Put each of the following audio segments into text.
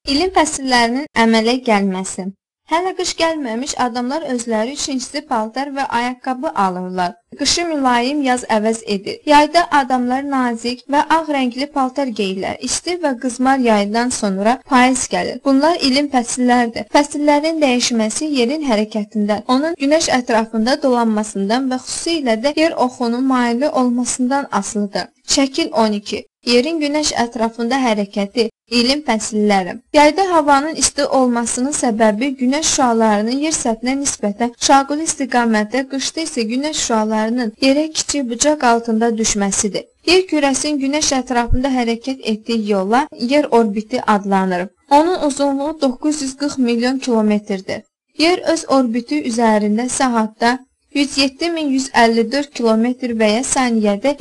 İlin fəsillərinin əmələ gəlməsi. Hələ qış gəlməmiş adamlar özləri üçün isti paltar və ayaqqabı alırlar. Qışı mülayim, yaz əvəz edir. Yayda adamlar nazik və ağ rəngli paltar geyirlər. İsti və qızmar yaydan sonra payız gəlir. Bunlar ilin fəsillərdir. Fəsillərin dəyişməsi yerin hərəkətindən, onun günəş ətrafında dolanmasından və xüsusilə də yer oxunun maili olmasından asılıdır. Şəkil 12. Yerin günəş ətrafında hərəkəti, ilin fəsilləri. Yayda havanın isti olmasının səbəbi günəş şüalarının yer səthinə nisbətən şaquli istiqamətdə, qışda isə günəş şüalarının yerə kiçik bucaq altında düşməsidir. Yer kürəsinin günəş ətrafında hərəkət etdiyi yola yer orbiti adlanır. Onun uzunluğu 940 milyon kilometrdir. Yer öz orbiti üzərində saatda 107.154 km və ya saniyədə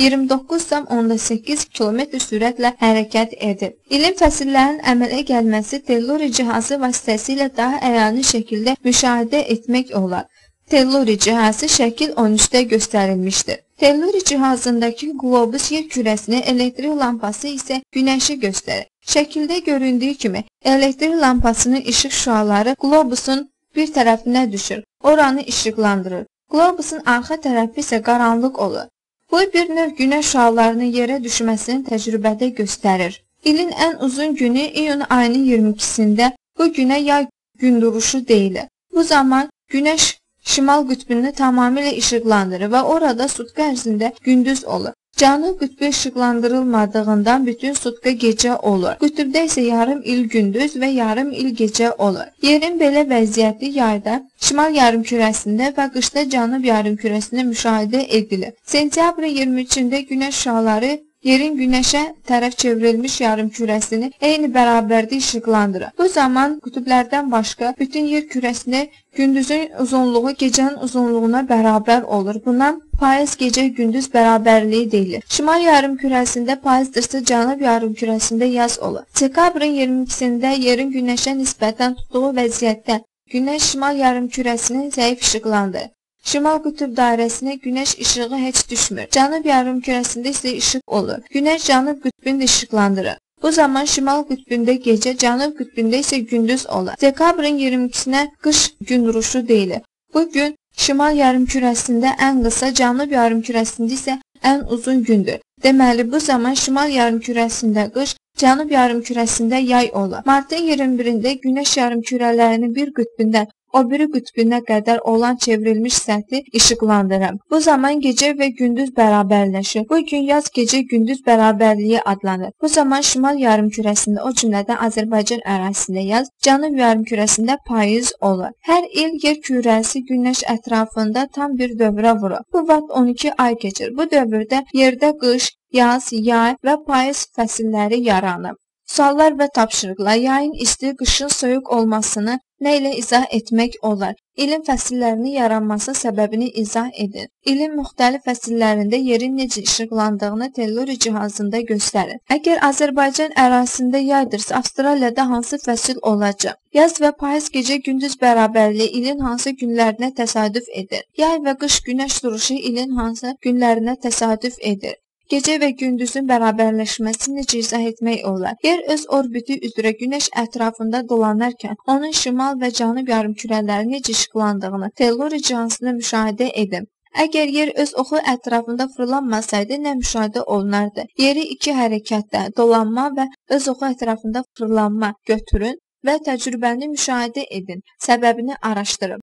29,8 km sürətlə hərəkət edir. İlin fəsillərinin əmələ gəlməsi telluri cihazı vasitəsilə daha əyani şəkildə müşahidə etmək olar. Telluri cihazı şəkil 13-də göstərilmişdir. Telluri cihazındakı qlobus yer kürəsini, elektrik lampası isə günəşi göstərir. Şəkildə göründüyü kimi elektrik lampasının işıq şüaları qlobusun bir tərəfinə düşür, oranı işıqlandırır. Qlobusun arxa tərəfi isə qaranlıq olur. Bu bir növ günəş şüalarının yerə düşməsini təcrübədə göstərir. İlin ən uzun günü iyun ayının 22-sində bu günə yay günduruşu deyilir. Bu zaman günəş şimal qütbünü tamamilə işıqlandırır və orada sutka ərzində gündüz olur. Cənub qütbü işıqlandırılmadığından bütün sutka gecə olur. Qütbdə isə yarım il gündüz və yarım il gecə olur. Yerin belə vəziyyəti yayda şimal yarımkürəsində və qışda cənub yarımkürəsində müşahidə edilir. Sentyabrın 23-də günəş şüaları yerin günəşə tərəf çevrilmiş yarımkürəsini eyni bərabərdə işıqlandırır. Bu zaman qütblərdən başqa bütün yer kürəsində gündüzün uzunluğu gecənin uzunluğuna bərabər olur. Buna payız gecə-gündüz bərabərliyi deyilir. Şimal yarımkürəsində payızdırsa cənub yarımkürəsində yaz olur. Dekabrın 22-sində yerin günəşə nisbətən tutduğu vəziyyətdə günəş şimal yarımkürəsini zəif işıqlandırır. Şimal qütb dairəsinə günəş işığı heç düşmür. Cənub yarımkürəsində isə işıq olur. Günəş cənub qütbünü işıqlandırır. Bu zaman şimal qütbündə gecə, cənub qütbündə isə gündüz olur. Dekabrın 22-sinə qış günduruşu deyilir. Bu gün şimal yarımkürəsində ən qısa, cənub yarımkürəsində isə ən uzun gündür. Deməli, bu zaman şimal yarımkürəsində qış, cənub yarımkürəsində yay olur. Martın 21-də günəş yarımkürələrinin bir qütbündən o biri qütbünə qədər olan çevrilmiş səthi işıqlandırır. Bu zaman gecə və gündüz bərabərləşir. Bu gün yaz gecə-gündüz bərabərliyi adlanır. Bu zaman şimal yarımkürəsində, o cümlədən Azərbaycan ərazisində yaz, cənub yarımkürəsində payız olur. Hər il yer kürəsi günəş ətrafında tam bir dövrə vurur. Bu vaxt 12 ay keçir. Bu dövrdə yerdə qış, yaz, yay və payız fəsilləri yaranır. Suallar və tapşırıqlar. Yayın isti, qışın soyuq olmasını nə ilə izah etmək olar? İlin fəsillərinin yaranması səbəbini izah edin. İlin müxtəlif fəsillərində yerin necə işıqlandığını telluri cihazında göstərin. Əgər Azərbaycan ərazisində yaydırsa, Avstraliyada hansı fəsil olacaq? Yaz və payız gecə-gündüz bərabərliyi ilin hansı günlərinə təsadüf edir? Yay və qış günəş duruşu ilin hansı günlərinə təsadüf edir? Gecə və gündüzün bərabərləşməsini necə izah etmək olar? Yer öz orbiti üzrə günəş ətrafında dolanarkən onun şimal və cənub yarımkürələri necə işıqlandığını telluri cihazında müşahidə edin. Əgər yer öz oxu ətrafında fırlanmasaydı, nə müşahidə olunardı? Yeri iki hərəkətdə, dolanma və öz oxu ətrafında fırlanma götürün və təcrübəni müşahidə edin. Səbəbini araşdırın.